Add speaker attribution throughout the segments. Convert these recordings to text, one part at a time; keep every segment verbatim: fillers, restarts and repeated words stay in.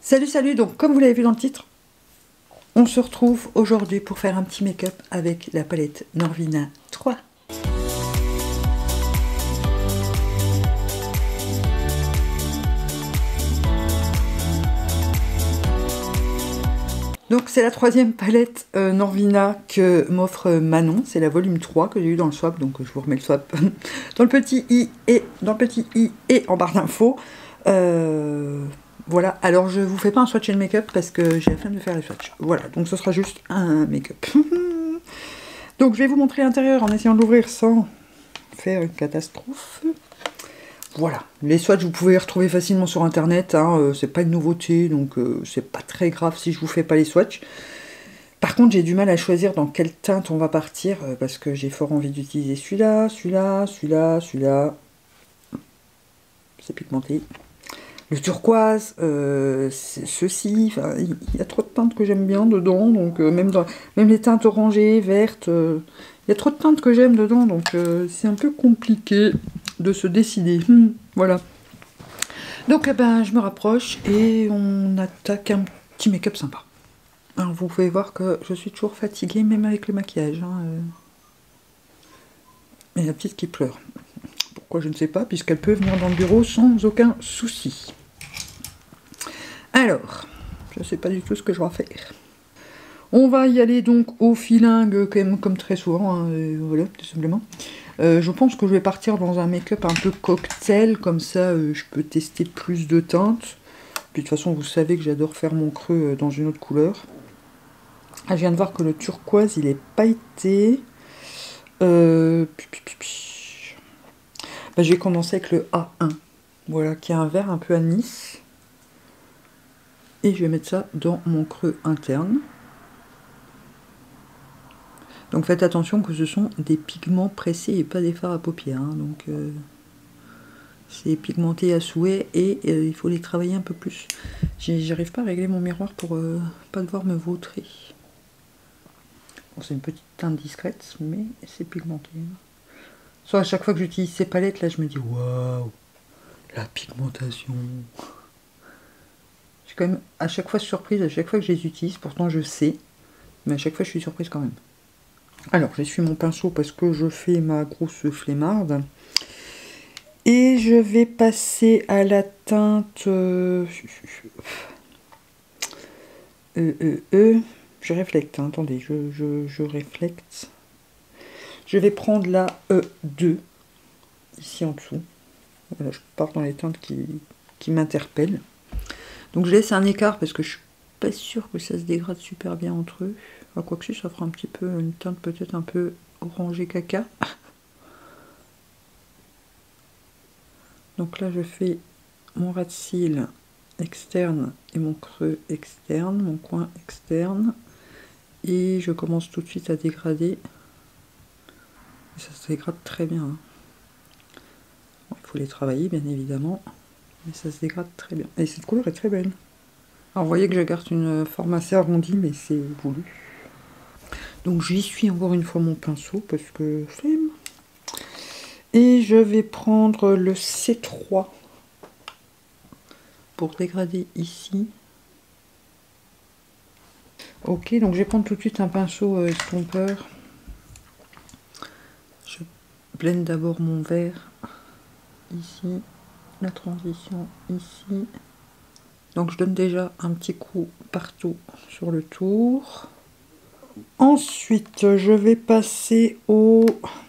Speaker 1: Salut, salut, donc comme vous l'avez vu dans le titre, on se retrouve aujourd'hui pour faire un petit make-up avec la palette Norvina trois. Donc c'est la troisième palette euh, Norvina que m'offre Manon, c'est la volume trois que j'ai eu dans le swap, donc je vous remets le swap dans le petit i et dans le petit i et en barre d'infos. Euh, voilà, alors je vous fais pas un swatch et le make-up parce que j'ai la flemme de faire les swatchs. Voilà, donc ce sera juste un make-up. Donc je vais vous montrer l'intérieur en essayant de l'ouvrir sans faire une catastrophe. Voilà, les swatchs vous pouvez les retrouver facilement sur internet, hein, euh, c'est pas une nouveauté, donc euh, c'est pas très grave si je vous fais pas les swatchs. Par contre j'ai du mal à choisir dans quelle teinte on va partir, euh, parce que j'ai fort envie d'utiliser celui-là, celui-là, celui-là, celui-là. C'est pigmenté. Le turquoise, euh, ceci, enfin, il y a trop de teintes que j'aime bien dedans, donc euh, même, dans, même les teintes orangées, vertes, euh, il y a trop de teintes que j'aime dedans, donc euh, c'est un peu compliqué de se décider. Hum, voilà. Donc eh ben, je me rapproche et on attaque un petit make-up sympa. Alors vous pouvez voir que je suis toujours fatiguée, même avec le maquillage. Hein, euh. Et la petite qui pleure. Pourquoi je ne sais pas, puisqu'elle peut venir dans le bureau sans aucun souci. Alors, je ne sais pas du tout ce que je vais faire. On va y aller donc au filingue, comme, comme très souvent, hein, et voilà, tout simplement. Euh, je pense que je vais partir dans un make-up un peu cocktail, comme ça euh, je peux tester plus de teintes. Puis, de toute façon, vous savez que j'adore faire mon creux dans une autre couleur. Ah, je viens de voir que le turquoise, il est pailleté. Euh, bah, je vais commencer avec le A un, voilà, qui est un vert un peu anis. Et je vais mettre ça dans mon creux interne. Donc faites attention que ce sont des pigments pressés et pas des fards à paupières. Hein. Donc euh, c'est pigmenté à souhait et euh, il faut les travailler un peu plus. J'arrive pas à régler mon miroir pour euh, pas devoir me vautrer. Bon, c'est une petite teinte discrète, mais c'est pigmenté. Soit à chaque fois que j'utilise ces palettes, là je me dis waouh, la pigmentation. Je suis quand même à chaque fois surprise, à chaque fois que je les utilise, pourtant je sais, mais à chaque fois je suis surprise quand même. Alors j'essuie mon pinceau parce que je fais ma grosse flemmarde. Et je vais passer à la teinte... Euh, euh, euh, euh, je réflecte, hein, attendez, je, je, je réflecte. Je vais prendre la E deux, ici en dessous. Voilà, je pars dans les teintes qui, qui m'interpellent. Donc je laisse un écart parce que je suis pas sûre que ça se dégrade super bien entre eux. Enfin, quoi que si, ça fera un petit peu une teinte peut-être un peu orangé caca. Donc là je fais mon ras de cils externe et mon creux externe, mon coin externe. Et je commence tout de suite à dégrader. Et ça se dégrade très bien. Hein. Bon, il faut les travailler bien évidemment. Mais ça se dégrade très bien. Et cette couleur est très belle. Alors vous voyez que je garde une forme assez arrondie, mais c'est voulu. Donc j'y suis encore une fois mon pinceau, parce que flemme. Et je vais prendre le C trois pour dégrader ici. Ok, donc je vais prendre tout de suite un pinceau estompeur. Je blende d'abord mon vert ici. La transition ici. Donc je donne déjà un petit coup partout sur le tour. Ensuite, je vais passer au...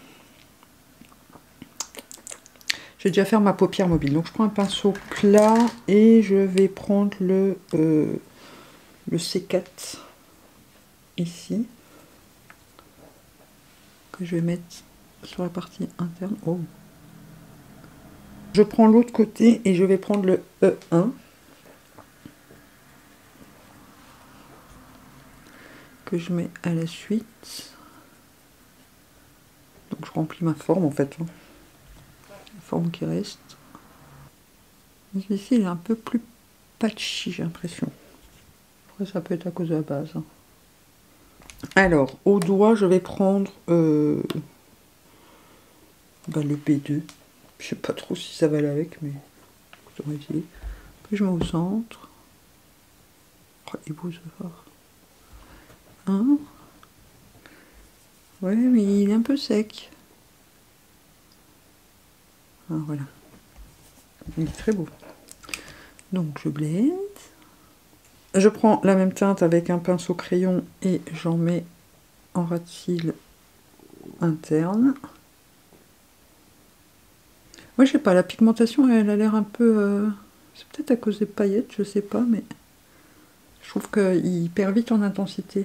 Speaker 1: Je vais déjà faire ma paupière mobile. Donc je prends un pinceau plat et je vais prendre le, euh, le C quatre ici. Que je vais mettre sur la partie interne. Oh. Je prends l'autre côté et je vais prendre le E un. Que je mets à la suite. Donc je remplis ma forme en fait. Hein. La forme qui reste. Mais ici il est un peu plus patchy, j'ai l'impression. Après ça peut être à cause de la base. Hein. Alors, au doigt, je vais prendre euh, bah, le B deux. Je sais pas trop si ça va aller avec, mais on va essayer. Puis je mets au centre. est beau ce fard. Hein? Ouais, mais il est un peu sec. Ah, voilà. Il est très beau. Donc je blende. Je prends la même teinte avec un pinceau crayon et j'en mets en ras de cils interne. Moi, je sais pas, la pigmentation, elle a l'air un peu... Euh, c'est peut-être à cause des paillettes, je sais pas, mais je trouve qu'il perd vite en intensité.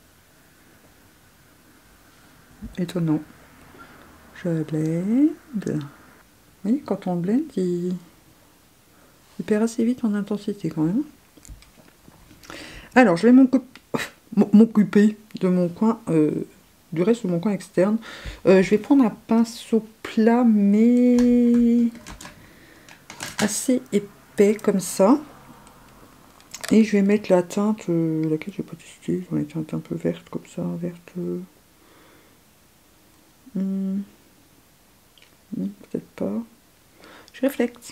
Speaker 1: Étonnant. Je blende. Vous voyez, quand on blende, il... il perd assez vite en intensité quand même. Alors, je vais m'occuper de mon coin... Euh, du reste de mon coin externe. Euh, je vais prendre un pinceau plat, mais assez épais comme ça. Et je vais mettre la teinte, euh, laquelle j'ai pas testé, dans les teintes un peu vertes comme ça, verte. Euh... Hmm. Hmm, peut-être pas. Je réflecte.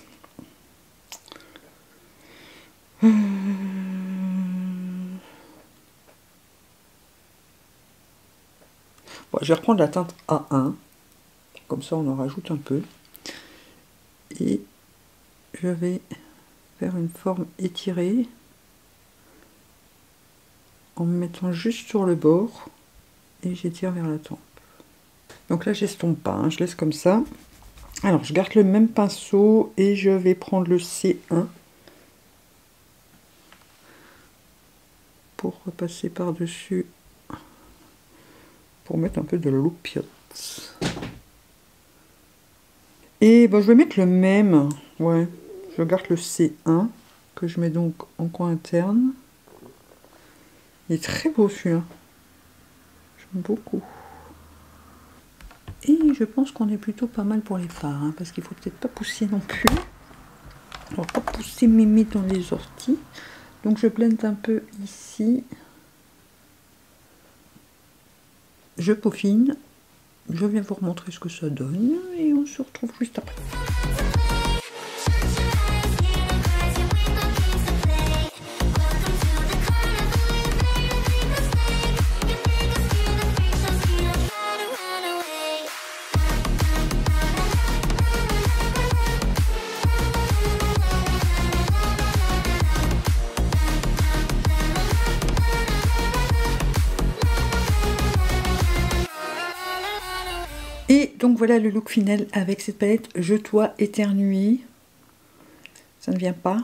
Speaker 1: Euh... Bon, je vais reprendre la teinte A un, comme ça on en rajoute un peu. Et je vais faire une forme étirée en me mettant juste sur le bord et j'étire vers la tempe. Donc là j'estompe pas, hein, je laisse comme ça. Alors je garde le même pinceau et je vais prendre le C un pour repasser par dessus, pour mettre un peu de loupiote. Et ben, je vais mettre le même, ouais, je garde le C un que je mets donc en coin interne. Il est très beau celui-là, j'aime beaucoup. Et je pense qu'on est plutôt pas mal pour les fards, hein, parce qu'il faut peut-être pas pousser non plus. On va pas pousser mémé dans les orties. Donc je blende un peu ici. Je peaufine. Je viens vous remontrer ce que ça donne et on se retrouve juste après. Et donc voilà le look final avec cette palette. Je dois éternuer. Ça ne vient pas.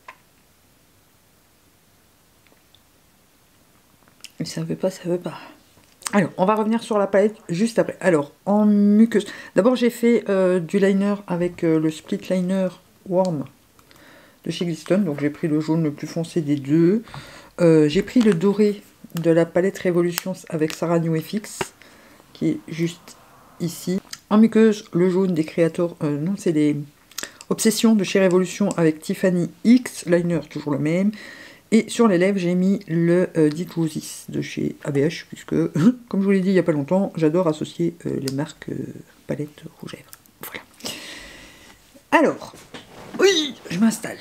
Speaker 1: Et ça veut pas, ça veut pas. Alors, on va revenir sur la palette juste après. Alors, en muqueuse. D'abord, j'ai fait euh, du liner avec euh, le Split Liner Warm de chez Glistone. Donc, j'ai pris le jaune le plus foncé des deux. Euh, j'ai pris le doré de la palette Révolution avec Sarah New F X, qui est juste ici. En muqueuse, le jaune des Creators, euh, non, c'est les Obsessions de chez Révolution avec Tiffany X, liner toujours le même. Et sur les lèvres, j'ai mis le euh, Dit Roses de chez A B H, puisque, comme je vous l'ai dit il n'y a pas longtemps, j'adore associer euh, les marques euh, palettes rouge à lèvres. Voilà. Alors, oui, je m'installe.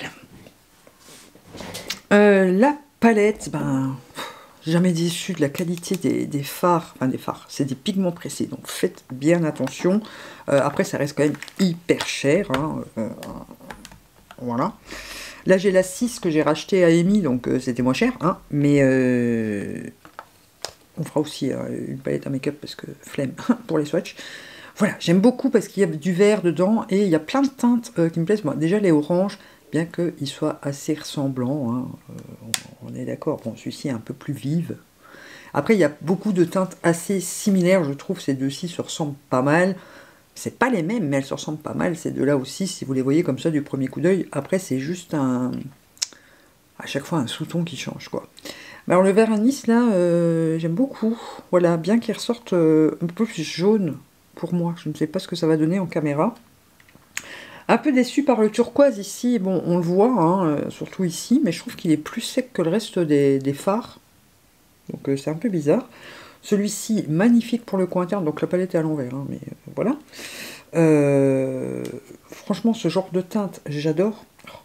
Speaker 1: Euh, la palette, ben... jamais déçu de la qualité des, des fards, enfin des fards, c'est des pigments pressés, donc faites bien attention. Euh, après, ça reste quand même hyper cher, hein, euh, voilà. Là, j'ai la six que j'ai racheté à Amy, donc euh, c'était moins cher, hein, mais euh, on fera aussi euh, une palette à make-up parce que flemme pour les swatchs. Voilà, j'aime beaucoup parce qu'il y a du vert dedans et il y a plein de teintes euh, qui me plaisent. Moi, déjà les oranges, bien qu'ils soient assez ressemblants, hein, euh, on, on est d'accord. Bon, celui-ci est un peu plus vive. Après, il y a beaucoup de teintes assez similaires, je trouve. Ces deux-ci se ressemblent pas mal. C'est pas les mêmes, mais elles se ressemblent pas mal. Ces deux-là aussi, si vous les voyez comme ça du premier coup d'œil. Après, c'est juste un... à chaque fois un sous-ton qui change, quoi. Alors, le vert anis, là, euh, j'aime beaucoup. Voilà, bien qu'il ressorte euh, un peu plus jaune pour moi. Je ne sais pas ce que ça va donner en caméra. Un peu déçu par le turquoise ici, bon on le voit, hein, surtout ici, mais je trouve qu'il est plus sec que le reste des, des fards. Donc euh, c'est un peu bizarre. Celui-ci, magnifique pour le coin interne, donc la palette est à l'envers, hein, mais euh, voilà. Euh, franchement, ce genre de teinte, j'adore.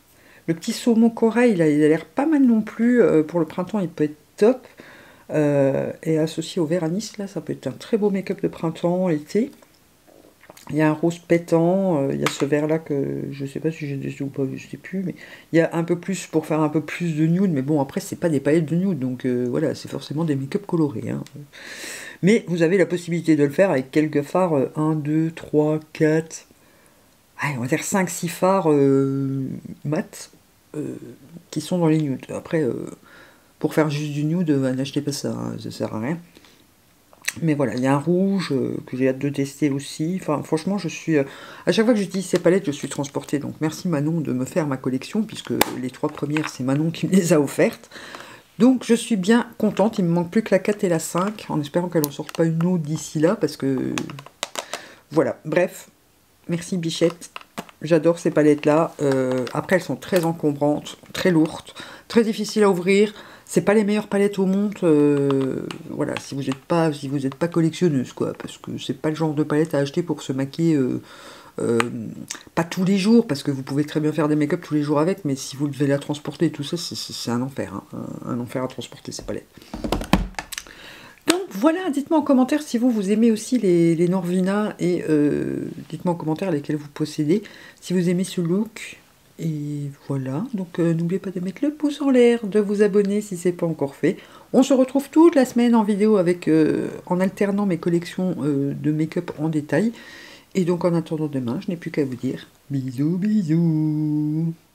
Speaker 1: Le petit saumon corail, là, il a l'air pas mal non plus. Euh, pour le printemps, il peut être top. Euh, et associé au vert anis, là, ça peut être un très beau make-up de printemps, été. Il y a un rose pétant, euh, il y a ce vert là que je sais pas si j'ai dessus ou pas, je sais plus, mais il y a un peu plus pour faire un peu plus de nude, mais bon après c'est pas des palettes de nude, donc euh, voilà, c'est forcément des make-up colorés. Hein. Mais vous avez la possibilité de le faire avec quelques fards, euh, un, deux, trois, quatre, allez, on va dire cinq, six fards euh, mat euh, qui sont dans les nudes. Après, euh, pour faire juste du nude, euh, n'achetez pas ça, hein, ça sert à rien. Mais voilà, il y a un rouge euh, que j'ai hâte de tester aussi. Enfin, franchement, je suis... Euh, à chaque fois que j'utilise ces palettes, je suis transportée. Donc merci Manon de me faire ma collection, puisque les trois premières, c'est Manon qui me les a offertes. Donc je suis bien contente. Il me manque plus que la quatre et la cinq, en espérant qu'elle n'en sorte pas une autre d'ici là, parce que... Voilà, bref. Merci Bichette. J'adore ces palettes-là. Euh, après, elles sont très encombrantes, très lourdes, très difficiles à ouvrir. C'est pas les meilleures palettes au monde, euh, voilà, si vous n'êtes pas, si vous n'êtes pas collectionneuse, quoi, parce que c'est pas le genre de palette à acheter pour se maquiller, euh, euh, pas tous les jours, parce que vous pouvez très bien faire des make-up tous les jours avec, mais si vous devez la transporter et tout ça, c'est un enfer, hein, un, un enfer à transporter ces palettes. Donc voilà, dites-moi en commentaire si vous, vous aimez aussi les, les Norvina, et euh, dites-moi en commentaire lesquels vous possédez, si vous aimez ce look. Et voilà, donc euh, n'oubliez pas de mettre le pouce en l'air, de vous abonner si ce n'est pas encore fait. On se retrouve toute la semaine en vidéo avec, euh, en alternant mes collections euh, de make-up en détail. Et donc en attendant demain, je n'ai plus qu'à vous dire bisous bisous.